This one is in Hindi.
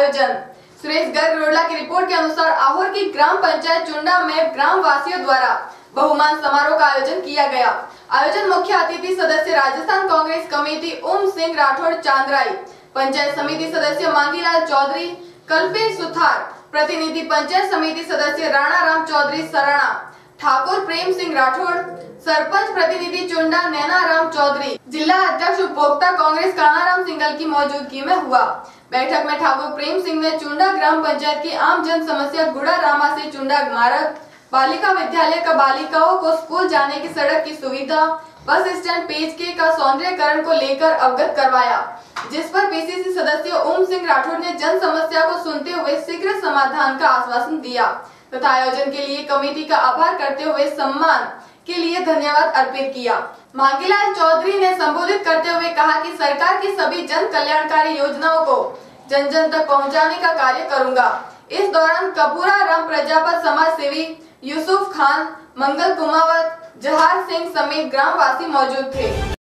आयोजन। सुरेश गर्ग रोडला की रिपोर्ट के अनुसार आहोर की ग्राम पंचायत चुंडा में ग्राम वासियों द्वारा बहुमान समारोह का आयोजन किया गया। आयोजन मुख्य अतिथि सदस्य राजस्थान कांग्रेस कमेटी ओम सिंह राठौड़ चांद्राई, पंचायत समिति सदस्य मांगीलाल चौधरी, कल्पेश सुथार, प्रतिनिधि पंचायत समिति सदस्य राणा राम चौधरी सराणा, ठाकुर प्रेम सिंह राठौड़, सरपंच प्रतिनिधि चुंडा नैना राम चौधरी, जिला अध्यक्ष उपभोक्ता कांग्रेस कानाराम सिंगल की मौजूदगी में हुआ। बैठक में ठाकुर प्रेम सिंह ने चुंडा ग्राम पंचायत की आम जन समस्या गुड़ा रामा से चुंडा मार्ग, बालिका विद्यालय का बालिकाओं को स्कूल जाने की सड़क की सुविधा, बस स्टैंड पेज का सौंदर्यकरण को लेकर अवगत करवाया, जिस पर पीसीसी सदस्य ओम सिंह राठौड़ ने जन समस्या को सुनते हुए शीघ्र समाधान का आश्वासन दिया तथा आयोजन के लिए कमेटी का आभार करते हुए सम्मान के लिए धन्यवाद अर्पित किया। मांगीलाल चौधरी ने संबोधित करते हुए कहा कि सरकार की सभी जन कल्याणकारी योजनाओं को जन जन तक पहुंचाने का कार्य करूंगा। इस दौरान कपूरा राम प्रजापत समाज सेवी यूसुफ खान, मंगल कुमावत, जहार सिंह समेत ग्रामवासी मौजूद थे।